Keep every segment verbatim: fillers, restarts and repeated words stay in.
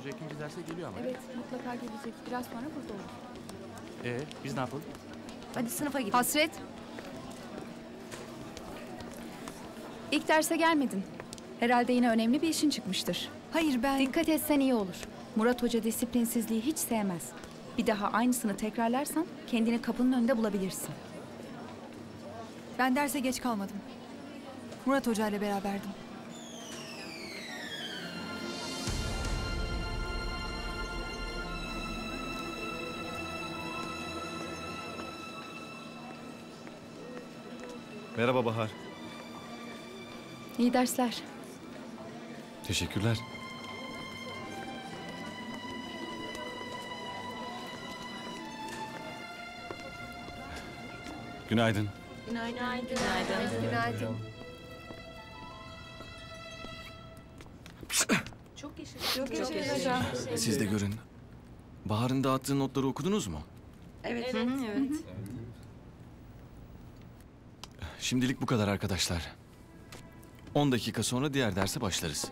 Hoca ikinci derse geliyor ama. Evet, mutlaka gelecek. Biraz sonra burada olur. Ee, biz ne yapalım? Hadi sınıfa gidelim. Hasret. İlk derse gelmedin. Herhalde yine önemli bir işin çıkmıştır. Hayır ben... Dikkat etsen iyi olur. Murat Hoca disiplinsizliği hiç sevmez. Bir daha aynısını tekrarlarsan kendini kapının önünde bulabilirsin. Ben derse geç kalmadım. Murat Hoca ile beraberdim. Merhaba Bahar. İyi dersler. Teşekkürler. Günaydın. Günaydın. Günaydın. Günaydın. Çok yaşa. Çok yaşa hocam. Siz de görün. Bahar'ın dağıttığı notları okudunuz mu? Evet. Evet. evet. Şimdilik bu kadar arkadaşlar. on dakika sonra diğer derse başlarız.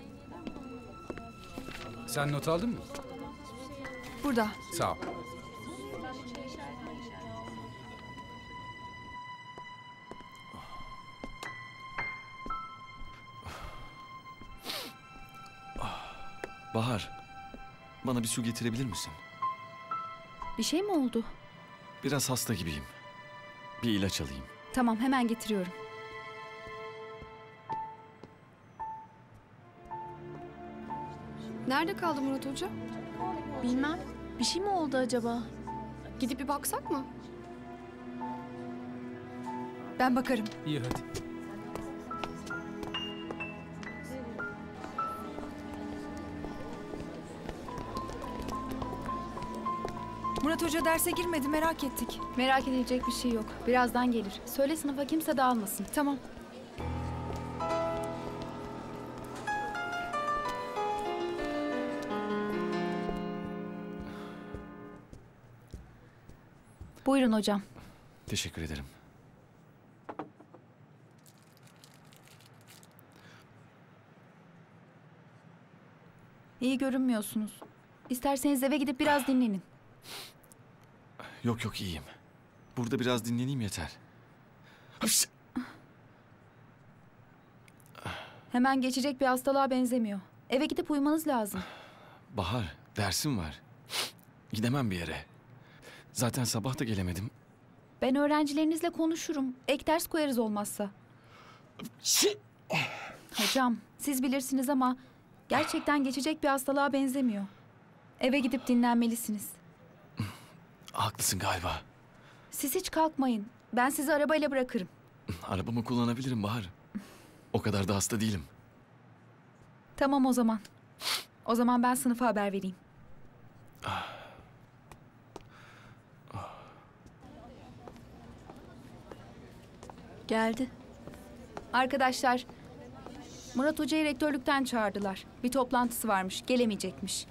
Sen not aldın mı? Burada. Sağ ol. Bahar, bana bir su getirebilir misin? Bir şey mi oldu? Biraz hasta gibiyim. Bir ilaç alayım. Tamam, hemen getiriyorum. Nerede kaldı Murat Hoca? Bilmem. Bir şey mi oldu acaba? Gidip bir baksak mı? Ben bakarım. İyi hadi. Murat Hoca derse girmedi, merak ettik. Merak edilecek bir şey yok. Birazdan gelir. Söyle sınıfa kimse dağılmasın. Tamam. Buyurun hocam. Teşekkür ederim. İyi görünmüyorsunuz. İsterseniz eve gidip biraz dinlenin. Yok yok iyiyim. Burada biraz dinleneyim yeter. Hapş! Hemen geçecek bir hastalığa benzemiyor. Eve gidip uyumanız lazım. Bahar, dersim var. Gidemem bir yere. Zaten sabah da gelemedim. Ben öğrencilerinizle konuşurum. Ek ders koyarız olmazsa. Hocam, siz bilirsiniz ama gerçekten geçecek bir hastalığa benzemiyor. Eve gidip dinlenmelisiniz. Haklısın galiba. Siz hiç kalkmayın. Ben sizi arabayla bırakırım. Arabamı kullanabilirim Bahar. O kadar da hasta değilim. Tamam o zaman. O zaman ben sınıfa haber vereyim. Geldi. Arkadaşlar, Murat Hoca'yı rektörlükten çağırdılar. Bir toplantısı varmış, gelemeyecekmiş.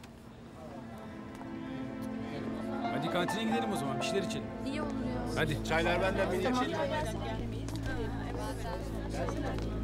Hadi kantine gidelim o zaman. Bir şeyler içelim. İyi olur ya. Hadi. Çaylar benden bir Tamam. içelim.